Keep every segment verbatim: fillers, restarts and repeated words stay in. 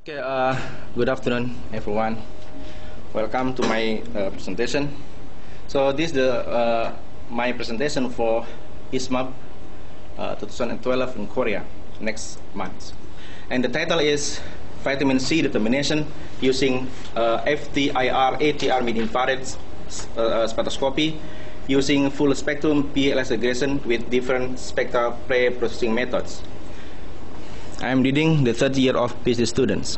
Okay, uh, good afternoon, everyone. Welcome to my uh, presentation. So this is the, uh, my presentation for I S M A P uh, twenty twelve in Korea next month. And the title is Vitamin C Determination using uh, F T I R A T R mid-infrared uh, spectroscopy using full spectrum P L S regression with different spectral pre-processing methods. I am leading the third year of PhD students.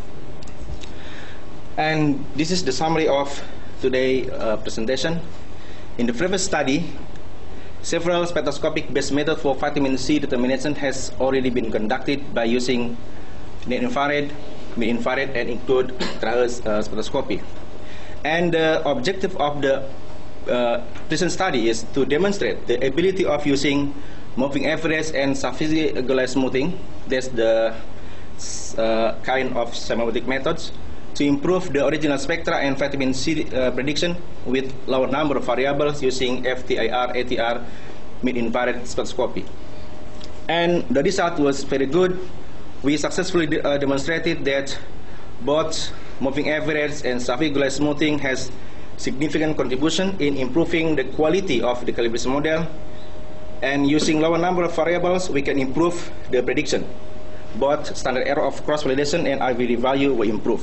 And this is the summary of today's uh, presentation. In the previous study, several spectroscopic-based methods for vitamin C determination has already been conducted by using near-infrared, mid-infrared, and include terahertz uh, spectroscopy. And the objective of the uh, present study is to demonstrate the ability of using moving average and sufficient smoothing, that's the uh, kind of semiotic methods, to improve the original spectra and vitamin C uh, prediction with lower number of variables using F T I R A T R mid-infrared spectroscopy. And the result was very good. We successfully de uh, demonstrated that both moving average and sufficient smoothing has significant contribution in improving the quality of the calibration model. And using lower number of variables, we can improve the prediction. Both standard error of cross-validation and R V D value will improve.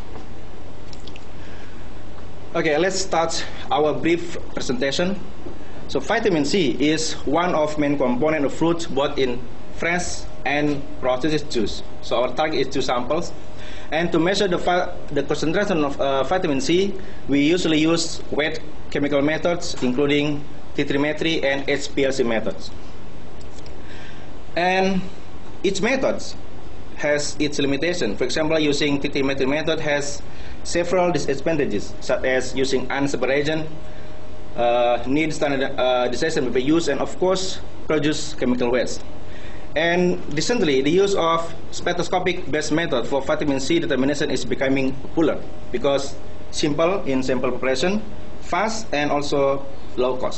Okay, let's start our brief presentation. So vitamin C is one of main component of fruit, both in fresh and processed juice. So our target is two samples. And to measure the, the concentration of uh, vitamin C, we usually use wet chemical methods, including titrimetry and H P L C methods. And each method has its limitation. For example, using titrimetry method has several disadvantages, such as using unstable reagent, uh, need standardization with use, and of course, produce chemical waste. And recently, the use of spectroscopic-based method for vitamin C determination is becoming popular because simple in sample preparation, fast, and also low cost.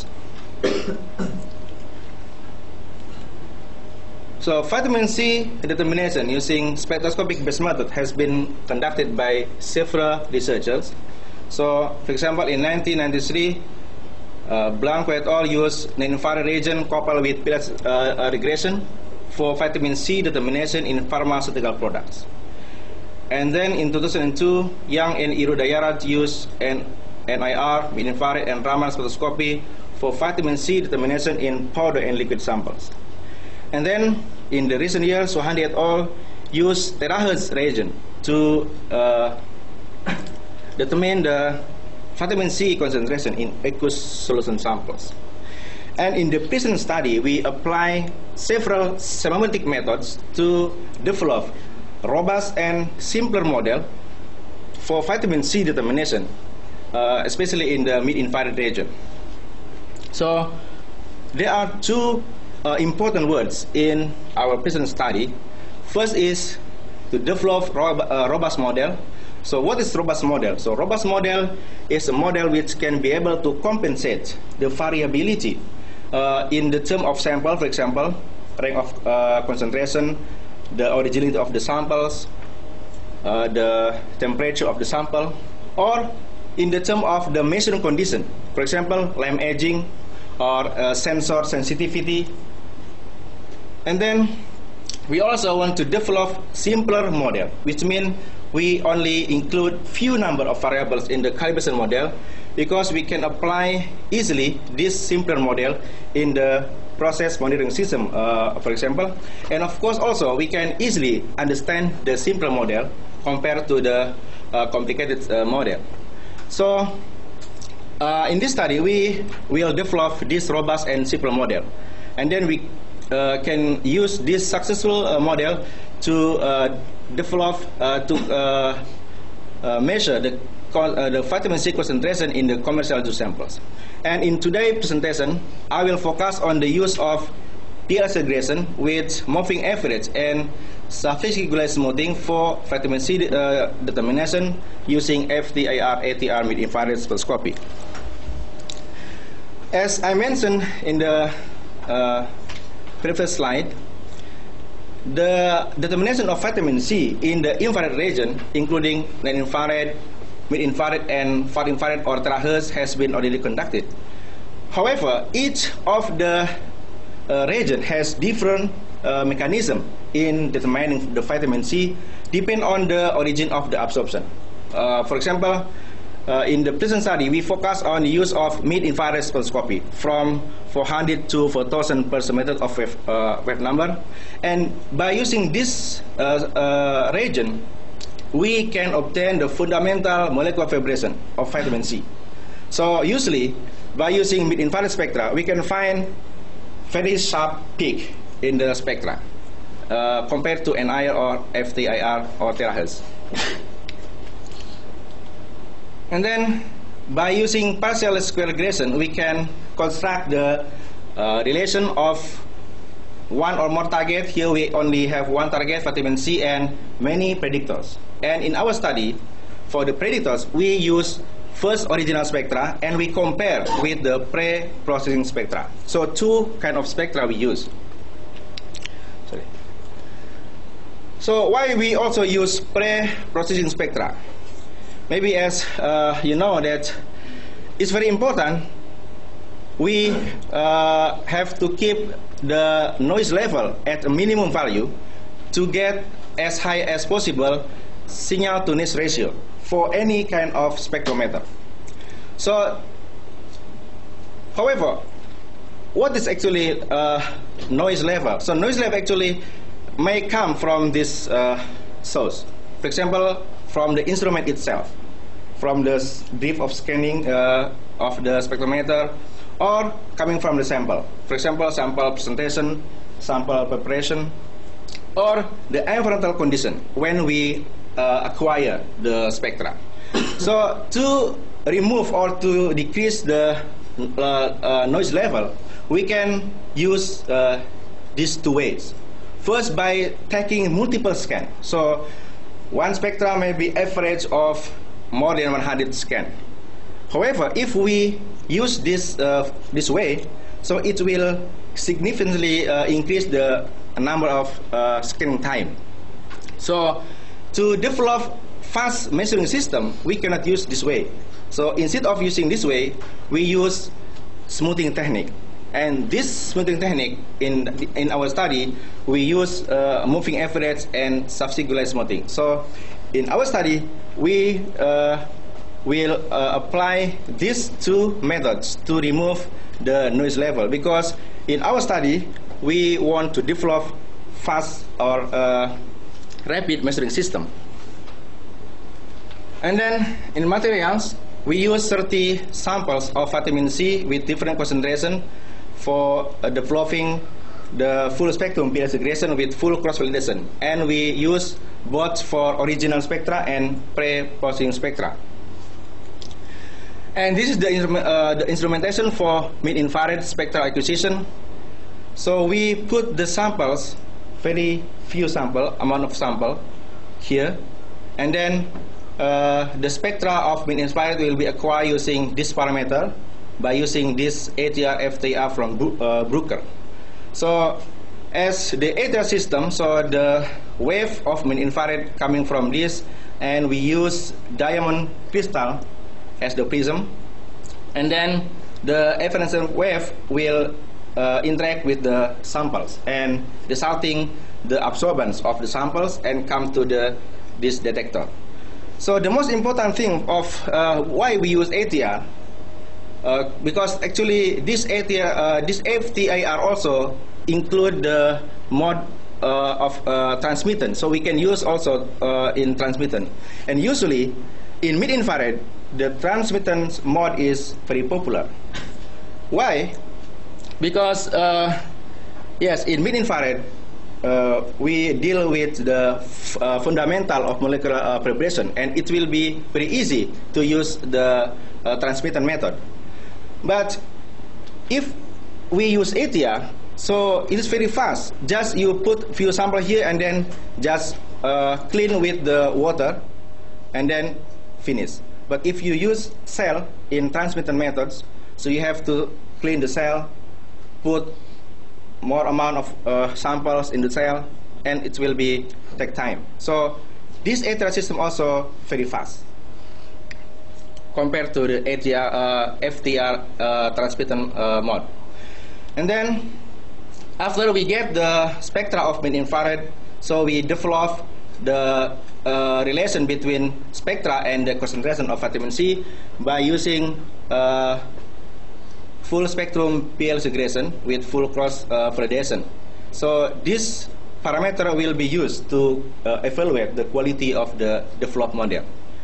So vitamin C determination using spectroscopic-based method has been conducted by several researchers. So, for example, in nineteen ninety-three, uh, Blanco et al. Used near-infrared reagent coupled with P L S uh, regression for vitamin C determination in pharmaceutical products. And then in two thousand two, Yang and Irudayara used N I R, mid-infrared, and Raman spectroscopy for vitamin C determination in powder and liquid samples. And then in the recent years, SUHANDY et al. Used terahertz reagent to uh, determine the vitamin C concentration in aqueous solution samples. And in the present study, we apply several semiotic methods to develop robust and simpler model for vitamin C determination, uh, especially in the mid-infrared region. So there are two uh, important words in our present study. First is to develop rob uh, robust model. So what is robust model? So robust model is a model which can be able to compensate the variability uh, in the term of sample, for example, range of uh, concentration, the originality of the samples, uh, the temperature of the sample, or in the term of the measuring condition, for example, lamp edging or uh, sensor sensitivity. And then we also want to develop simpler model, which means we only include few number of variables in the calibration model because we can apply easily this simpler model in the process monitoring system, uh, for example. And of course also we can easily understand the simpler model compared to the uh, complicated uh, model. So uh, in this study, we will develop this robust and simple model. And then we uh, can use this successful uh, model to uh, develop, uh, to uh, uh, measure the, uh, the vitamin C concentration in the commercial juice samples. And in today's presentation, I will focus on the use of P L S regression with moving average and sufficient smoothing for vitamin C uh, determination using F T I R A T R mid-infrared spectroscopy. As I mentioned in the uh, previous slide, the determination of vitamin C in the infrared region, including near infrared, mid-infrared, and far infrared or terahertz, has been already conducted. However, each of the uh, region has different uh, mechanism in determining the vitamin C, depend on the origin of the absorption. Uh, for example, uh, in the present study, we focus on the use of mid-infrared spectroscopy from four hundred to four thousand per centimeter of wave, uh, wave number, and by using this uh, uh, region, we can obtain the fundamental molecular vibration of vitamin C. So usually, by using mid-infrared spectra, we can find very sharp peak in the spectra uh, compared to N I R or F T I R or terahertz. And then, by using partial square regression, we can construct the uh, relation of one or more target. Here we only have one target, vitamin C, and many predictors. And in our study, for the predictors, we use first original spectra and we compare with the pre-processing spectra. So two kind of spectra we use. Sorry. So why we also use pre-processing spectra? Maybe as uh, you know that it's very important, we uh, have to keep the noise level at a minimum value to get as high as possible signal to noise ratio for any kind of spectrometer. So, however, what is actually uh, noise level? So noise level actually may come from this uh, source. For example, from the instrument itself, from the drift of scanning uh, of the spectrometer, or coming from the sample. For example, sample presentation, sample preparation, or the environmental condition when we uh, acquire the spectra. So to remove or to decrease the uh, uh, noise level, we can use uh, these two ways. First, by taking multiple scans. So one spectra may be average of more than one hundred scans. However, if we use this uh, this way, so it will significantly uh, increase the number of uh, scanning time. So to develop fast measuring system, we cannot use this way. So instead of using this way, we use smoothing technique. And this smoothing technique, in in our study, we use uh, moving average and subsingularized smoothing. So in our study, we uh, will uh, apply these two methods to remove the noise level, because in our study, we want to develop fast or uh, rapid measuring system. And then in materials, we use thirty samples of vitamin C with different concentration for uh, developing the full spectrum P S regression with full cross-validation. And we use both for original spectra and pre-processing spectra. And this is the, uh, the instrumentation for mid-infrared spectral acquisition. So we put the samples, very few sample, amount of sample here, and then uh, the spectra of mid-infrared will be acquired using this parameter by using this A T R F T R from uh, Bruker. So as the A T R system, so the wave of mid-infrared coming from this, and we use diamond crystal as the prism, and then the evanescent wave will uh, interact with the samples and resulting the absorbance of the samples and come to the this detector. So the most important thing of uh, why we use A T R, uh, because actually this A T R, uh, this F T I R also include the mode uh, of uh, transmittance, so we can use also uh, in transmittance. And usually in mid-infrared, the transmittance mode is very popular. Why? Because uh, yes, in mid-infrared, uh, we deal with the f uh, fundamental of molecular uh, preparation, and it will be very easy to use the uh, transmittance method. But if we use A T R, so it is very fast. Just you put few sample here and then just uh, clean with the water and then finish. But if you use cell in transmittance methods, so you have to clean the cell, put more amount of uh, samples in the cell, and it will be take time. So this A T R system also very fast compared to the A T R, uh, F T R uh, transmitter uh, mode. And then after we get the spectra of mid-infrared, so we develop the uh, relation between spectra and the concentration of vitamin C by using uh, full spectrum P L segregation with full cross uh, validation. So this parameter will be used to uh, evaluate the quality of the developed model.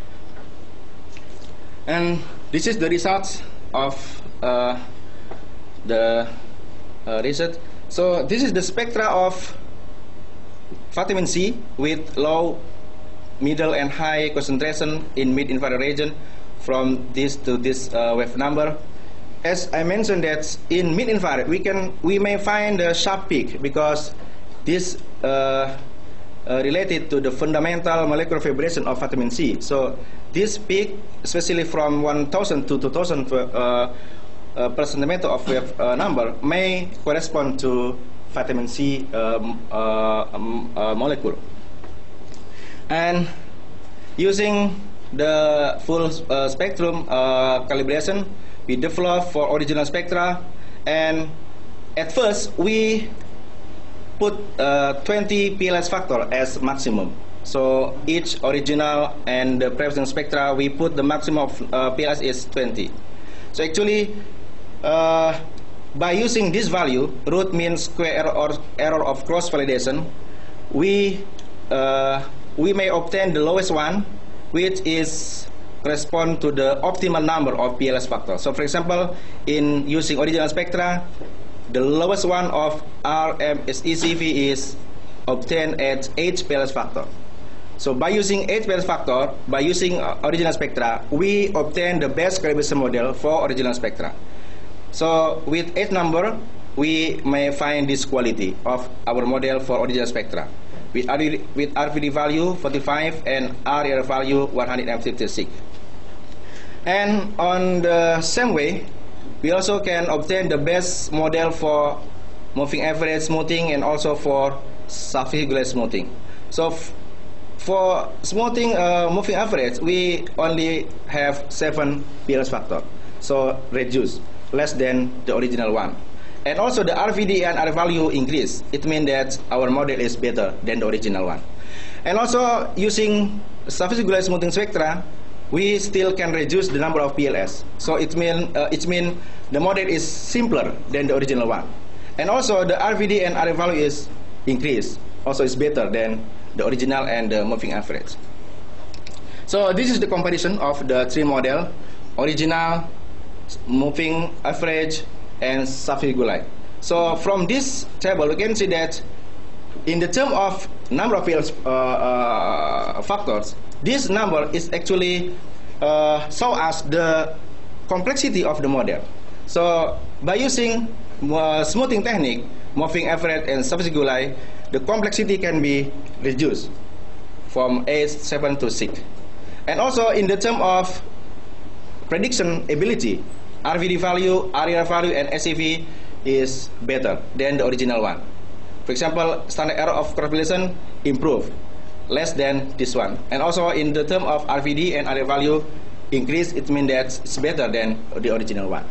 And this is the results of uh, the uh, research. So this is the spectra of vitamin C with low, middle, and high concentration in mid-infrared region from this to this uh, wave number. As I mentioned that in mid-infrared we can we may find a sharp peak because this uh, uh, related to the fundamental molecular vibration of vitamin C. So this peak, especially from one thousand to two thousand uh, uh, per centimeter of wave uh, number, may correspond to vitamin C um, uh, um, uh, molecule. And using the full uh, spectrum uh, calibration, we develop for original spectra, and at first we put uh, twenty P L S factor as maximum. So each original and the previous spectra, we put the maximum of uh, P L S is twenty. So actually, uh, by using this value, root mean square error or error of cross validation, we uh, we may obtain the lowest one, which is correspond to the optimal number of P L S factor. So for example, in using original spectra, the lowest one of R M S E C V is obtained at eight P L S factor. So by using eight P L S factor, by using uh, original spectra, we obtain the best calibration model for original spectra. So with eight number, we may find this quality of our model for original spectra with R V D value forty-five and R E R value one hundred fifty-six. And on the same way, we also can obtain the best model for moving average smoothing and also for subvascular smoothing. So for smoothing uh, moving average, we only have seven P L S factor, so reduce, less than the original one. And also the R V D and R value increase. It means that our model is better than the original one. And also using subvascular smoothing spectra, we still can reduce the number of P L S. So it means uh, it mean the model is simpler than the original one. And also the R V D and R value is increased. Also is better than the original and the moving average. So this is the comparison of the three model: original, moving average, and subvascular. So from this table, we can see that in the term of number of P L S uh, uh, factors, this number is actually uh, show us the complexity of the model. So by using uh, smoothing technique, moving average and subvascular, the complexity can be reduced from eight, seven to six. And also in the term of prediction ability, R V D value, R E R value, and S C V is better than the original one. For example, standard error of correlation improve, less than this one. And also in the term of R V D and R E R value increase, it means that it's better than the original one.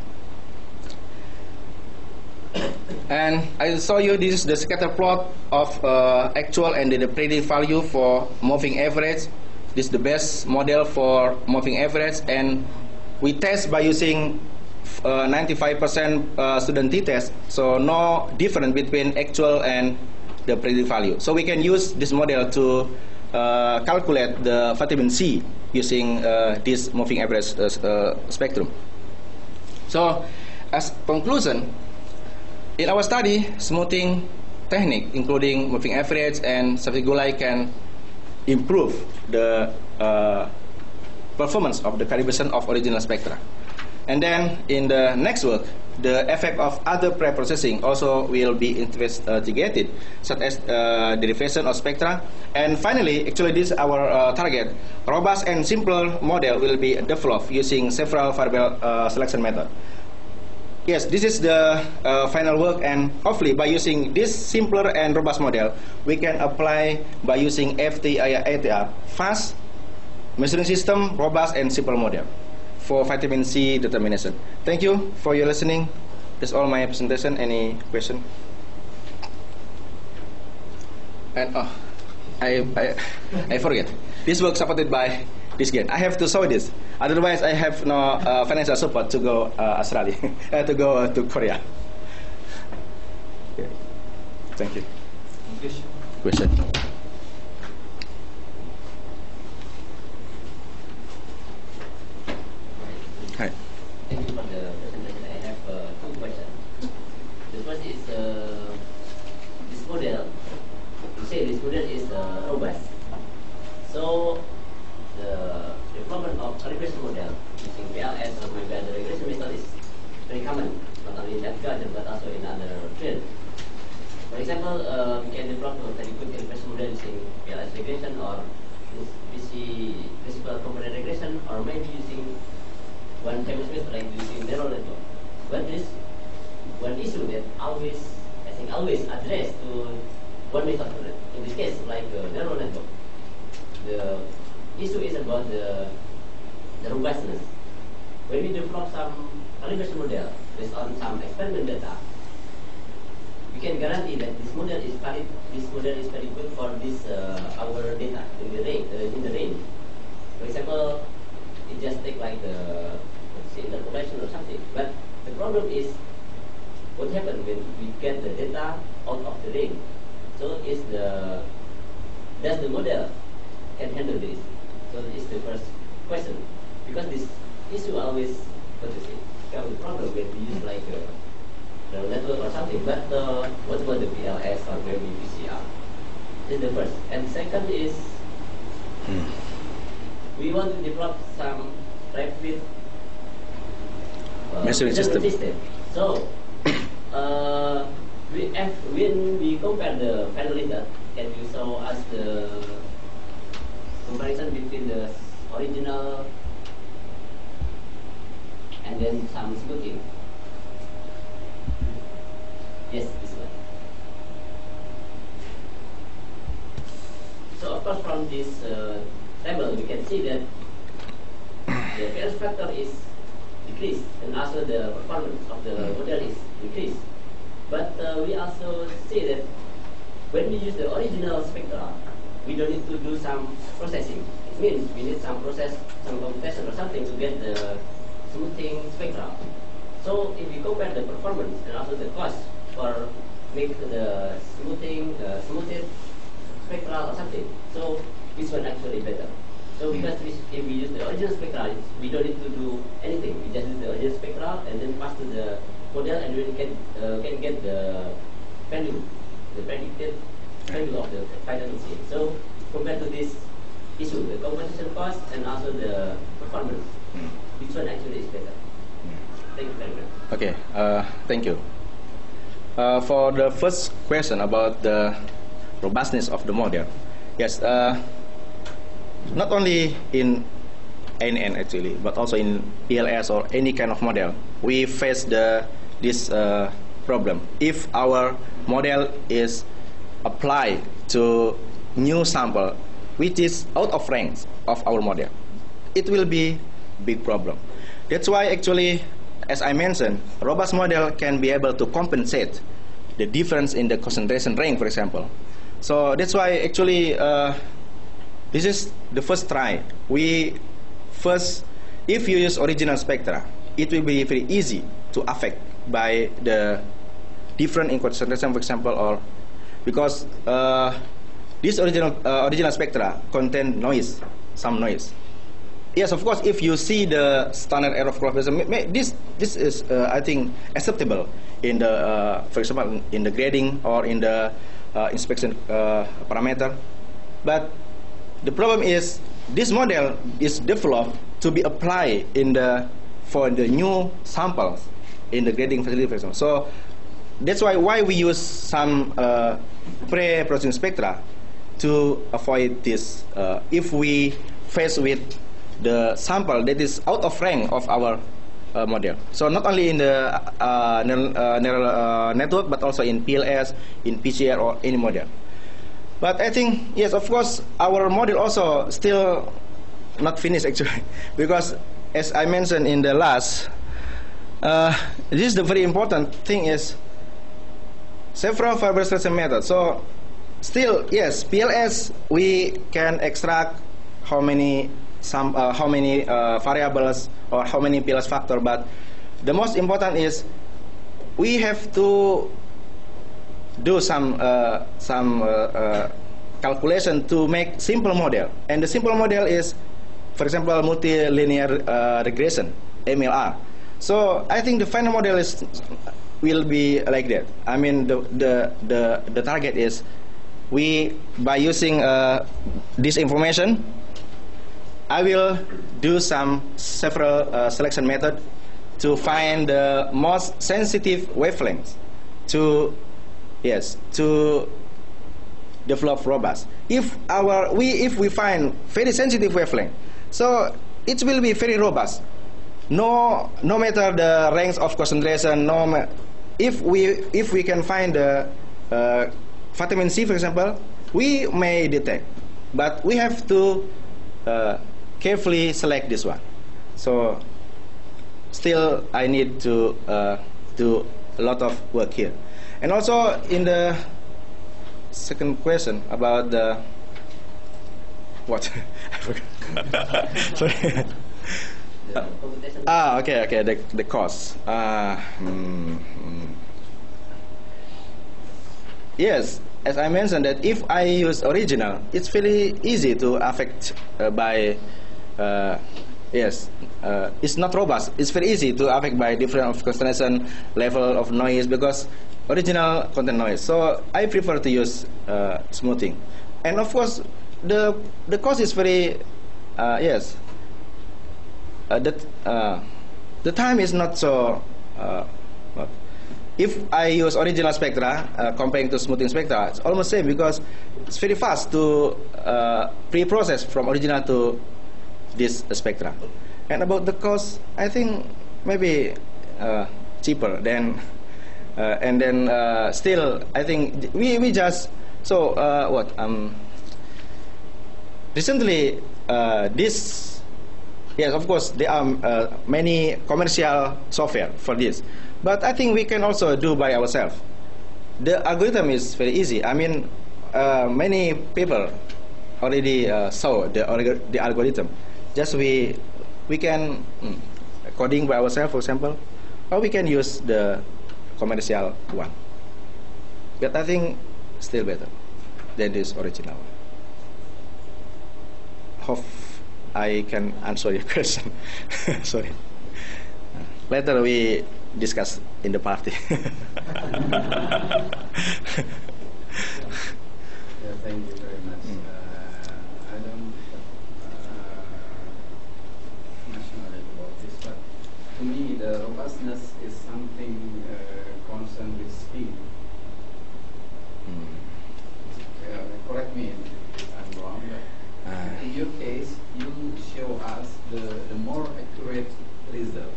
And I show you this is the scatter plot of uh, actual and the predicted value for moving average. This is the best model for moving average, and we test by using ninety-five percent uh, uh, student t-test, so no difference between actual and the predicted value. So we can use this model to uh, calculate the vitamin C using uh, this moving average uh, uh, spectrum. So as conclusion, in our study, smoothing technique, including moving average and subvascular, can improve the uh, performance of the calibration of original spectra. And then in the next work, the effect of other pre-processing also will be investigated, such as uh, derivation of spectra. And finally, actually this is our uh, target, robust and simple model will be developed using several variable uh, selection method. yes, this is the uh, final work, and hopefully by using this simpler and robust model, we can apply by using F T I R, fast measuring system, robust and simple model for vitamin C determination. Thank you for your listening. That's all my presentation. Any question? And oh, I I, I forget. This work supported by this game. I have to show this. Otherwise, I have no uh, financial support to go uh, Australia, uh, to go uh, to Korea. Okay. Thank you. Question. Question. Hi. Thank you for the presentation. I have uh, two questions. The first is uh, this model. You say this model is uh, robust. So the development of a regression model using P L S or maybe other regression method is very common, not only in that garden but also in other fields. For example, uh, we can develop a very good regression model using P L S regression or P C principal component regression, or maybe using one famous method like using neural network. But there is one issue that always, I think, always addressed to one method. In this case, like uh, neural network. The issue is about the, the robustness. When we develop some regression model based on some experiment data, we can guarantee that this model is valid. This model is very good for this uh, our data in the range. Uh, in the range, for example, it just take like the let's say interpolation or something. But the problem is what happens when we get the data out of the range. So is the does the model can handle this? So this is the first question, because this issue always what to say become a problem when we use like a neural network or something. But uh, what about the P L S or maybe P C R? This is the first. And second is hmm. we want to develop some rapid uh, measuring system. system. So uh, we have, when we compare the final result, can you show us the comparison between the original and then some smoothing? Yes, this one. So of course from this uh, table we can see that the P L S factor is decreased and also the performance of the model is increased. But uh, we also see that when we use the original spectra, we don't need to do some processing. It means we need some process, some computation or something to get the smoothing spectra. So if we compare the performance and also the cost for make the smoothing, uh, smoothed spectra or something, so which one actually better? So because we, if we use the original spectra, we don't need to do anything. We just use the original spectra and then pass to the model, and we can uh, can get the value, the predicted value of the final machine. So compared to this issue, the composition cost and also the performance, mm. which one actually is better? Mm. Thank you very much. Okay, uh, thank you. Uh, for the first question about the robustness of the model, yes, uh, not only in N N actually, but also in P L S or any kind of model, we face the this uh, problem. If our model is applied to new sample which is out of range of our model, it will be big problem. That's why actually, as I mentioned, a robust model can be able to compensate the difference in the concentration range, for example. So that's why actually uh, this is the first try. We first, if you use original spectra, it will be very easy to affect by the different in concentration, for example, or because uh, this original uh, original spectra contain noise, some noise. Yes, of course, if you see the standard error of correlation, this this is uh, I think acceptable in the uh, for example in the grading or in the uh, inspection uh, parameter. But the problem is this model is developed to be applied in the for the new samples in the grading facility, for example. So that's why why we use some uh, pre-processing spectra to avoid this. Uh, if we face with the sample that is out of range of our uh, model. So not only in the uh, neural, uh, neural uh, network, but also in P L S, in P C R, or any model. But I think, yes, of course, our model also still not finished actually, because as I mentioned in the last, uh, this is the very important thing is several fiber selection methods. So still, yes, P L S we can extract how many some uh, how many uh, variables or how many P L S factor, but the most important is we have to do some uh, some uh, uh, calculation to make simple model, and the simple model is, for example, multilinear uh, regression, M L R. So I think the final model is will be like that. I mean, the the the, the target is we, by using uh, this information, I will do some several uh, selection method to find the most sensitive wavelengths to, yes, to develop robust. If our we if we find very sensitive wavelength, so it will be very robust. No, no matter the range of concentration. No, ma if we if we can find the uh, vitamin C, for example, we may detect, but we have to uh, carefully select this one. So still, I need to uh, do a lot of work here. And also in the second question about the what? I forgot. Sorry. Uh, ah, okay, okay. The the cost. Uh, mm, mm. Yes, as I mentioned that if I use original, it's very easy to affect uh, by. Uh, yes, uh, it's not robust. It's very easy to affect by different of concentration, level of noise, because original content noise. So I prefer to use uh, smoothing, and of course the the cost is very uh, yes. Uh, that uh, the time is not so. Uh, what? If I use original spectra uh, comparing to smoothing spectra, it's almost same because it's very fast to uh, pre-process from original to this uh, spectra. And about the cost, I think maybe uh, cheaper than, uh, and then uh, still I think we we just so uh, what um recently uh, this. Yes, of course, there are uh, many commercial software for this. But I think we can also do by ourselves. The algorithm is very easy. I mean, uh, many people already uh, saw the, the algorithm. Just we, we can mm, coding by ourselves, for example, or we can use the commercial one. But I think still better than this original one. Hope I can answer your question. Sorry. Later we discuss in the party. Yeah, thank you very much. Mm. Uh, I don't uh, much knowledge about this, but to me the robustness is something uh, concerned with speed. Mm. Uh, correct me if I'm wrong, but Uh. in your case, you show us the, the more accurate result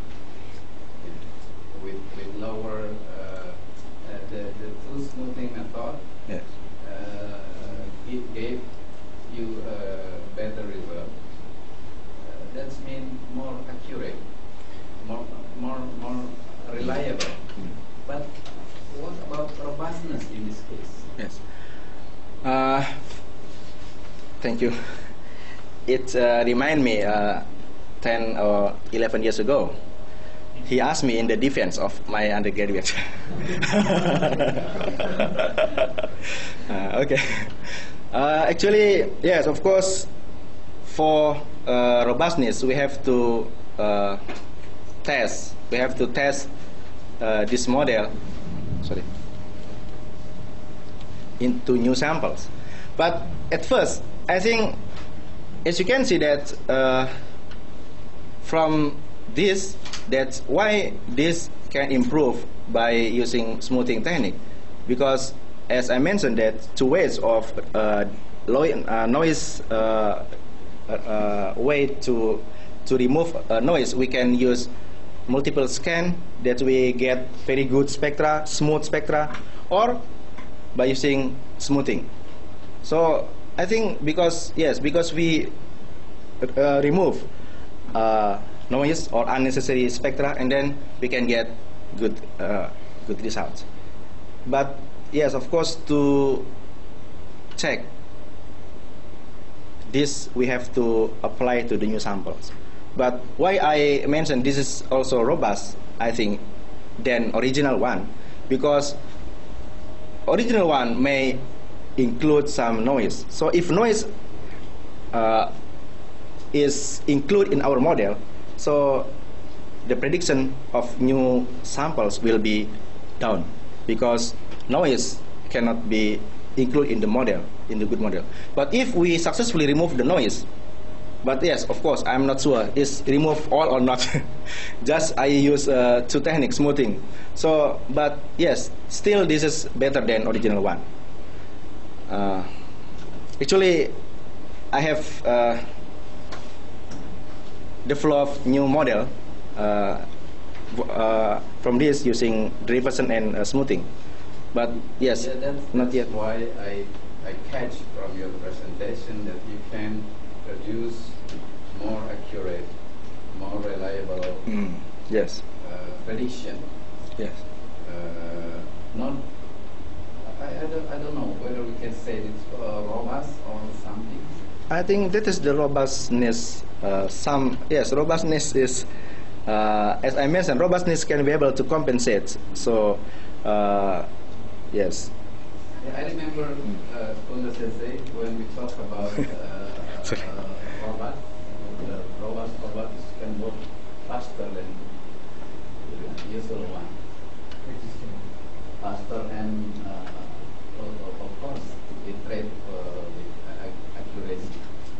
with, with lower, uh, uh, the, the full smoothing method. Yes. Uh, it gave you a better result. Uh, that's mean more accurate, more, more, more reliable. Mm. But what about robustness in this case? Yes. Uh, thank you. It uh, remind me uh, ten or eleven years ago. He asked me in the defense of my undergraduate. uh, okay. Uh, actually, yes, of course, for uh, robustness, we have to uh, test. We have to test uh, this model. Sorry. Into new samples. But at first, I think, as you can see that uh, from this, that's why this can improve by using smoothing technique, because as I mentioned that two ways of uh, low, uh, noise uh, uh, way to to remove uh, noise, we can use multiple scan that we get very good spectra, smooth spectra, or by using smoothing. So I think because, yes, because we uh, remove uh, noise or unnecessary spectra, and then we can get good, uh, good results. But yes, of course, to check this, we have to apply to the new samples. But why I mentioned this is also robust, I think, than original one, because original one may include some noise. So if noise uh, is included in our model, so the prediction of new samples will be down, because noise cannot be included in the model, in the good model. But if we successfully remove the noise, but yes, of course, I'm not sure is remove all or not. Just I use uh, two techniques, smoothing. So, but yes, still this is better than original one. Uh, actually, I have uh, developed new model uh, uh, from this using derivation and uh, smoothing. But yes, yeah, that's, not that's yet. why I, I catch from your presentation that you can produce more accurate, more reliable Mm, yes. uh, prediction. Yes. Uh, not, I, I, don't, I don't know whether we can say it's uh, robust or something. I think that is the robustness. Uh, some yes, robustness is, uh, as I mentioned, robustness can be able to compensate. So, uh, yes. Yeah, I remember uh, Kunda Sensei when we talk about uh, uh, robot, the robot robot can work faster than the usual one. Faster and uh, of, of course it trade uh, with uh, accuracy.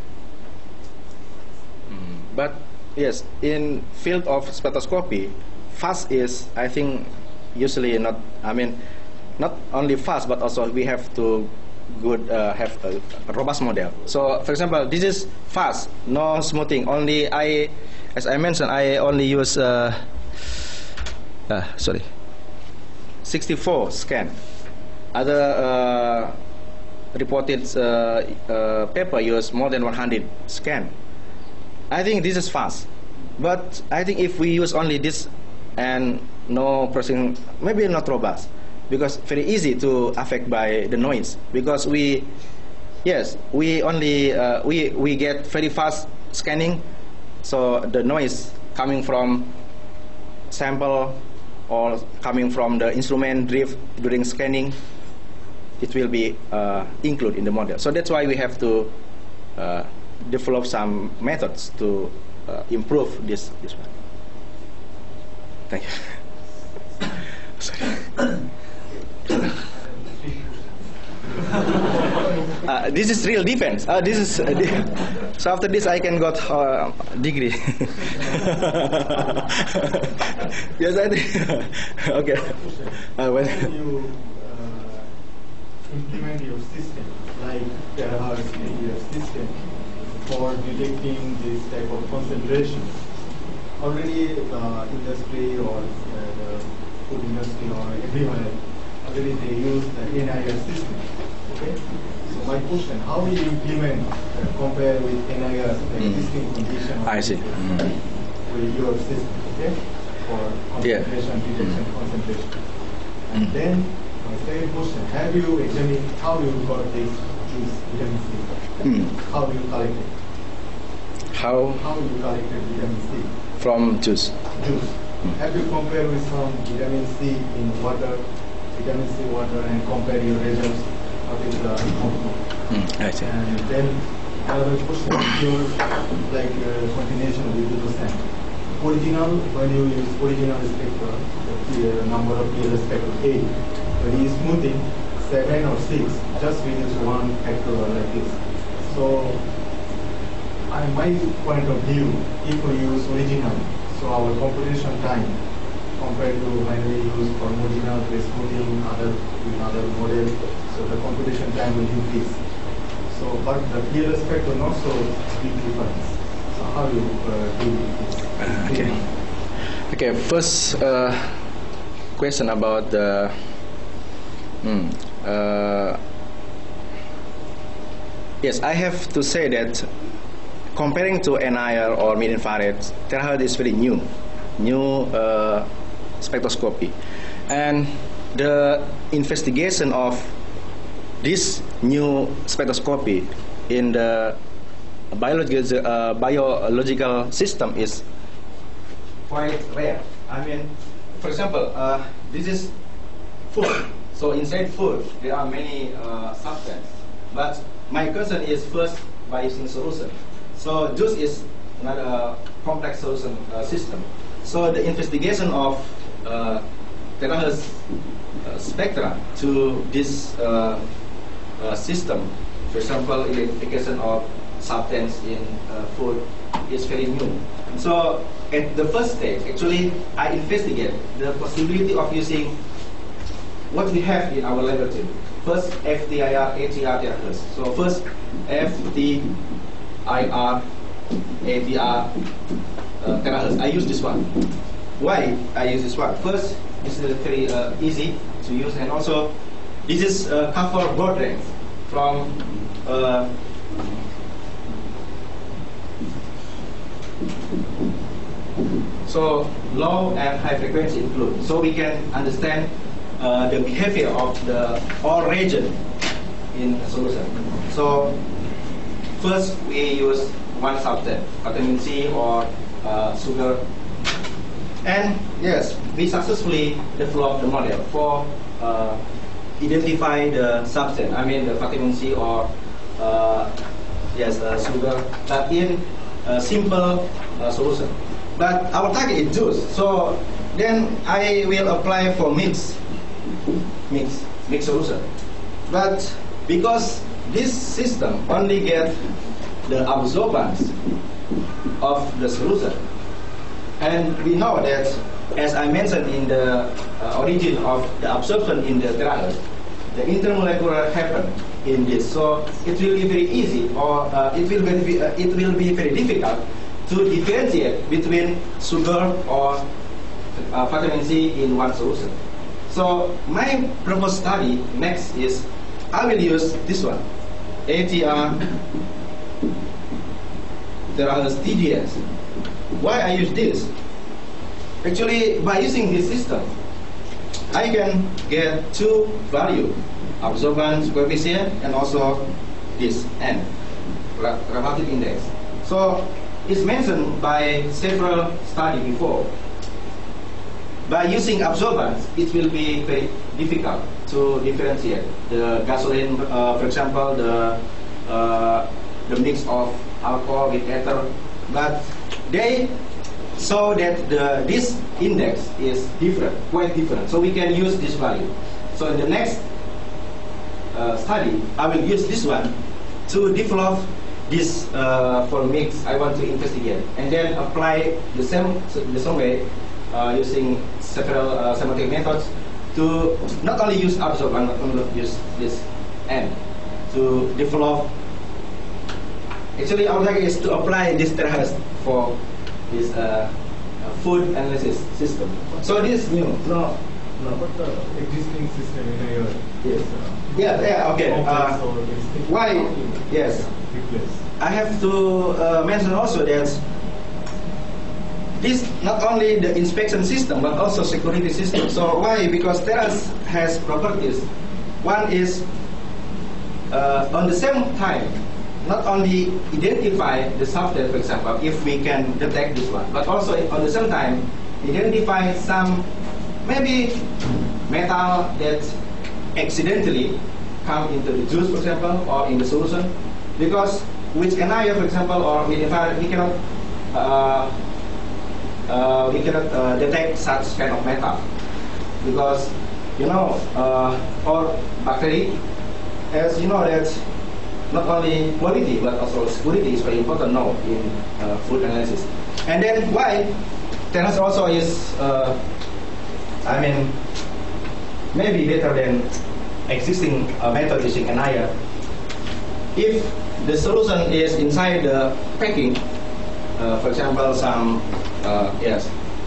Mm, but yes, in field of spectroscopy, fast is, I think, usually not. I mean, not only fast, but also we have to good uh, have a, a robust model. So, for example, this is fast, no smoothing. Only I, as I mentioned, I only use uh, uh, sorry, sixty-four scan. Other uh, reported uh, uh, paper use more than one hundred scan. I think this is fast, but I think if we use only this and no processing, maybe not robust, because very easy to affect by the noise. Because we, yes, we only uh, we we get very fast scanning, so the noise coming from sample or coming from the instrument drift during scanning, it will be uh, included in the model. So that's why we have to uh, develop some methods to uh, improve this this one. Thank you. Sorry. uh, this is real defense. Uh, this is uh, so after this I can got uh, degree. Yes, I think. Okay. Uh, well. When you uh, implement your system, like terahertz your system, for detecting this type of concentration, already the industry or uh, the food industry or everyone already they use the N I R system. Okay. So my question: how do you implement uh, compare with N I R the existing mm. condition? I see. Mm. With your system, okay, for concentration, yeah. detection, mm. concentration. And mm. then my second question: have you examined how you got this juice vitamin C? Mm. How you collect it? How? How you collected vitamin C? From juice. Juice. Mm. Have you compared with some vitamin C in water, vitamin C water, and compare your results? What is the outcome? Mm, I see. And then another question: your like uh, continuation with the percent. Original, when you use original spectra, the number of P L spectra eight. When you use smoothing seven or six, just reduce one factor like this. So, I, my point of view, if we use original, so our computation time compared to when we use for original, smoothing, other with other model, so the computation time will increase. So, but the P L spectra not so big difference. So, how you uh, do this? Uh, okay. Okay, first uh, question about the hmm, uh, yes, I have to say that comparing to N I R or mid-infrared, terahertz is very new, new uh, spectroscopy, and the investigation of this new spectroscopy in the biological uh, biological system is quite rare. I mean, for example, uh, this is food. So inside food, there are many uh, substances. But my concern is first by using solution. So juice is not a complex solution uh, system. So the investigation of uh, terahertz uh, spectra to this uh, uh, system, for example, identification of substance in uh, food, is very new. So at the first stage, actually, I investigate the possibility of using what we have in our laboratory. First, F T I R, A T R terahertz. So first, F T I R, A T R uh, terahertz. I use this one. Why I use this one? First, it's uh, very uh, easy to use, and also this is uh, cover broad range from uh, so low and high frequency include, so we can understand uh, the behavior of the all region in a solution. So first we use one substance, vitamin C or uh, sugar, and yes, we successfully developed the model for uh, identify the substance. I mean the vitamin C or uh, yes uh, sugar, but in a simple uh, solution. But our target is juice, so then I will apply for mix, mix, mix solution. But because this system only get the absorbance of the solution, and we know that, as I mentioned in the uh, origin of the absorption in the terahertz, the intermolecular happen in this, so it will be very easy, or uh, it will be uh, it will be very difficult to differentiate between sugar or uh, vitamin C in one solution. So my proposed study next is I will use this one, A T R terahertz T D S. Why I use this? Actually, by using this system, I can get two value, absorbance coefficient and also this N, refractive index. So it's mentioned by several studies before. By using absorbance, it will be very difficult to differentiate the gasoline, uh, for example, the uh, the mix of alcohol with ether. But they saw that the this index is different, quite different. So we can use this value. So in the next uh, study, I will use this one to develop this uh, for mix I want to investigate, and then apply the same the same way uh, using several uh, scientific methods to not only use absorbance but also use this N to develop. Actually, our target is to apply this terahertz for this uh, food analysis system. So this is new. No, no. But the existing system in your yes. Yeah, yeah, okay. Uh, why? Yes. I have to uh, mention also that this not only the inspection system but also security system. So why? Because terahertz has properties. One is uh, on the same time not only identify the substance, for example, if we can detect this one, but also on the same time identify some maybe metal that accidentally come into the juice, for example, or in the solution. Because with N I R, for example, or with infrared, we cannot uh, uh, we cannot uh, detect such kind of metal, because you know, uh, or bacteria, as you know that not only quality but also security is very important now in uh, food analysis. And then why terahertz also is, uh, I mean, maybe better than existing uh, method using N I R. If the solution is inside the packing, uh, for example, some uh, yes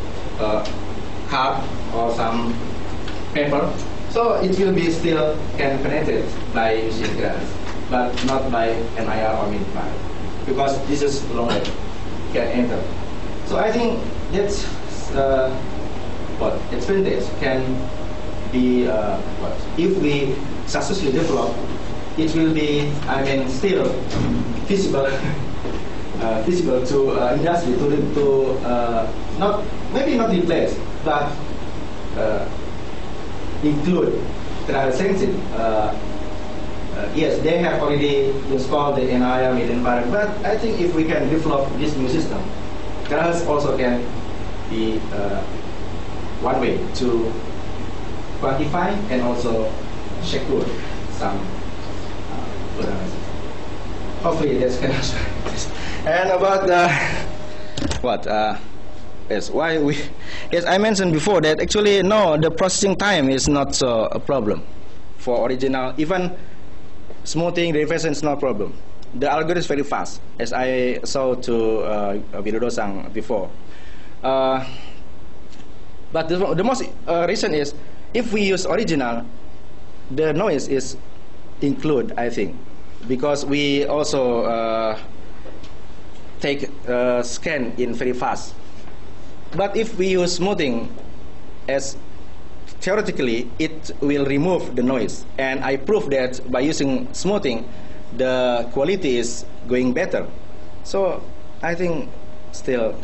uh, card or some paper, so it will be still can penetrate by using glass, but not by N I R or minifier, because this is longer, can enter. So I think that's uh, what advantage can be uh, what if we successfully develop, it will be, I mean, still feasible. Uh, feasible to uh, industry to, to uh, not maybe not replace but uh, include travel sensing. Uh, uh, yes, they have already installed the N I R mid-environment, but I think if we can develop this new system, travelers also can be uh, one way to quantify and also secure some uh, parameters. Hopefully that's can answer this. And about the what uh, yes, why we yes, I mentioned before that actually no, the processing time is not so a problem for original. Even smoothing derivation is no problem. The algorithm is very fast, as I saw to uh, Widodo-san before. Uh, but the, the most uh, reason is if we use original, the noise is included, I think, because we also uh, take uh, scan in very fast. But if we use smoothing, as theoretically it will remove the noise, and I prove that by using smoothing the quality is going better. So I think still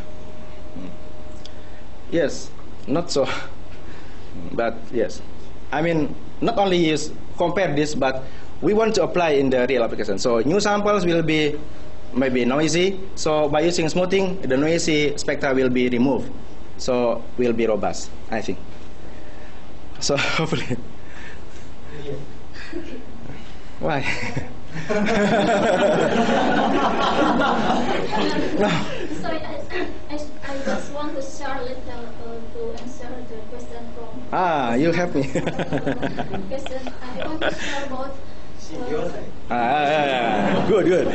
yes, not so but yes, I mean not only use compare this, but we want to apply in the real application. So new samples will be maybe noisy, so by using smoothing the noisy spectra will be removed, so will be robust, I think. So hopefully why? No. Sorry, I, I, I just want to share a little uh, to answer the question from Ah, you help me. uh, question. I want to share about uh, Ah, yeah, yeah. Good, good.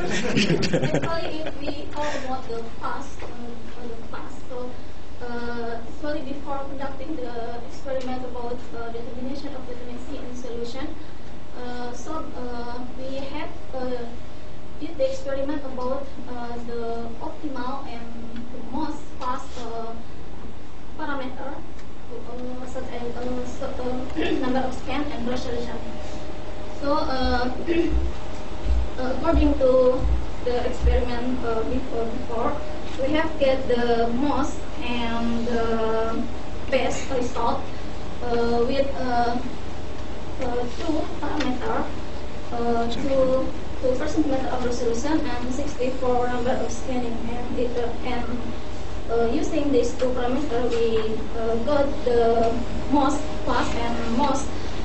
actually, if we talk about the past, uh, the past, so uh, actually before conducting the experiment about uh, determination of determinacy in solution, uh, so uh, we had uh, did the experiment about uh, the optimal and the most fast uh, parameter, uh, such as uh, so, uh, number of scan and resolution. So, uh, according to the experiment uh, before, before, we have get the most and the best result uh, with uh, uh, two parameter, uh, two two percent of resolution and sixty-four number of scanning, and it, uh, and uh, using these two parameters, we uh, got the most fast and most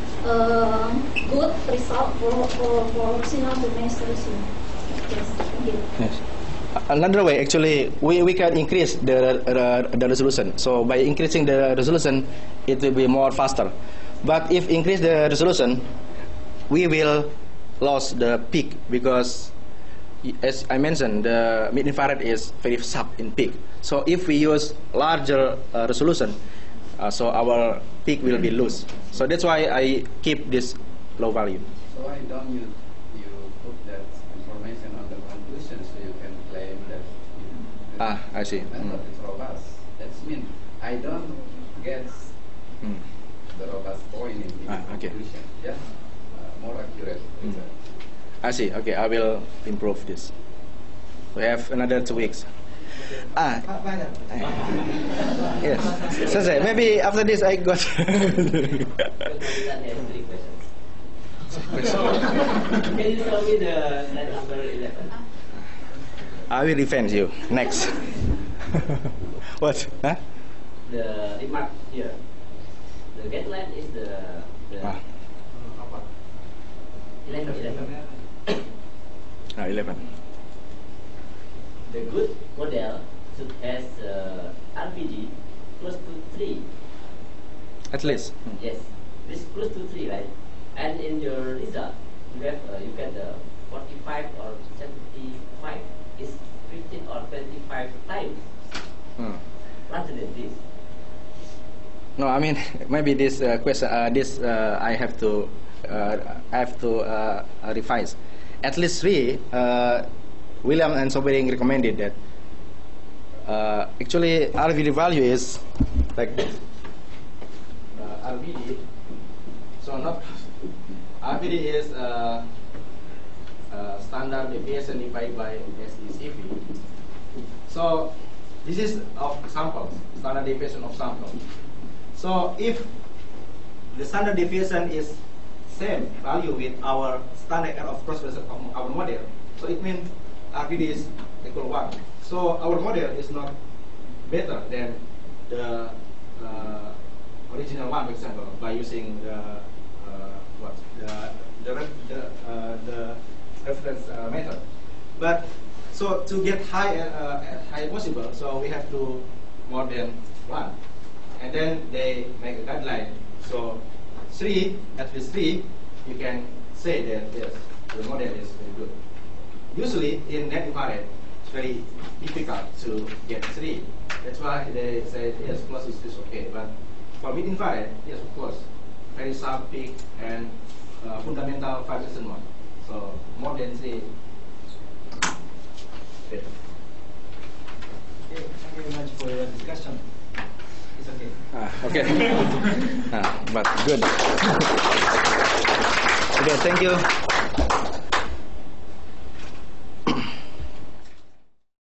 Uh, good result for for for signal to noise solution. Yes, thank you. Yes. Another way, actually, we, we can increase the uh, the resolution. So by increasing the resolution, it will be more faster. But if increase the resolution, we will lose the peak, because, as I mentioned, the mid infrared is very sharp in peak. So if we use larger uh, resolution, uh, so our peak will be loose. So that's why I keep this low value. So why don't you you put that information on the conclusion so you can claim that you know, Ah, I see. method Mm. is robust? That's mean I don't get Mm. the robust point in the Ah, okay. conclusion. Yeah, uh, more accurate. Mm. result. I see. Okay, I will improve this. We have another two weeks. Ah, yes. So, so maybe after this I got. Can you tell me the slide number eleven? I will defend you next. What? Huh? The remark here. The guideline is the the Ah. eleven eleven. Ah, eleven. The good model should has uh, R P G close to three. At least. Mm. Yes, this close to three, right? And in your result, you have uh, you get the forty-five or seventy-five is fifteen or twenty-five times Mm. larger than this. No, I mean maybe this uh, question. Uh, this uh, I have to. Uh, I have to uh, revise. At least three. Uh, William and Sobering recommended that. Uh, actually, R V D value is like this. Uh, R V D. So not R V D is uh, uh, standard deviation divided by S E C V. So this is of samples, standard deviation of samples. So if the standard deviation is same value with our standard error of cross versus of our model, so it means R V D is equal one. So our model is not better than the uh, original one, for example, by using the uh, what the the ref, the, uh, the reference uh, method. But so to get high uh, high possible, so we have to more than one, and then they make a guideline. So three, at least three, you can say that yes, the model is very good. Usually in net infrared, it's very difficult to get three. That's why they say yes, plus is this okay. But for mid infrared, yes, of course, very sharp peak and uh, fundamental vibration mode. So more than three. Okay. Okay, thank you very much for your discussion. It's okay. Ah, okay. ah, but good. Okay, thank you.